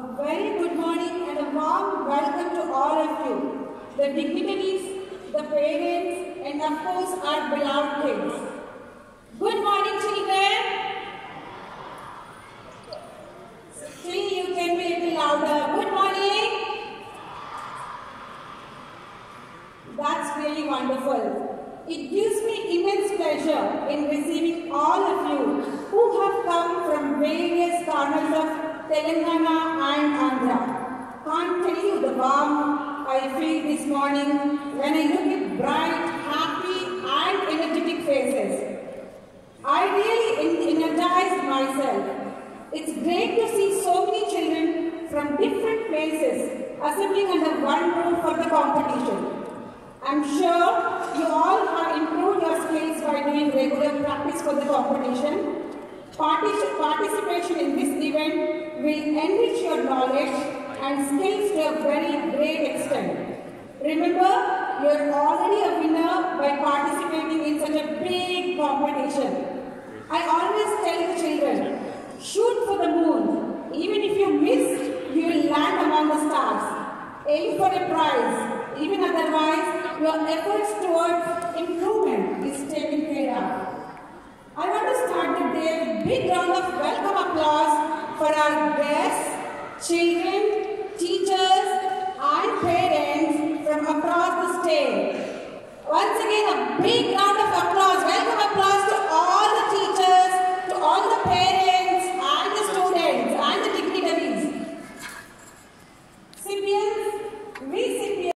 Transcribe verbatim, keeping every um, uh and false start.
A very good morning and a warm welcome to all of you, the dignitaries, the parents, and of course our beloved kids. Good morning, children. Still you can be a little louder. Good morning. That's really wonderful. It gives me immense pleasure in receiving all of you who have come from various corners of Telangana and Andhra. Can't tell you the warmth I feel this morning when I look at bright, happy and energetic faces. I really energized myself. It's great to see so many children from different places assembling under one roof for the competition. I'm sure you all have improved your skills by doing regular practice for the competition. Partic participation in this event will enrich your knowledge and skills to a very great extent. Remember, you are already a winner by participating in such a big competition. I always tell the children, shoot for the moon. Even if you miss, you will land among the stars. Aim for a prize. Even otherwise, your efforts towards improvement is taken care of. I want to start the day with a big round of welcome applause for our guests, children,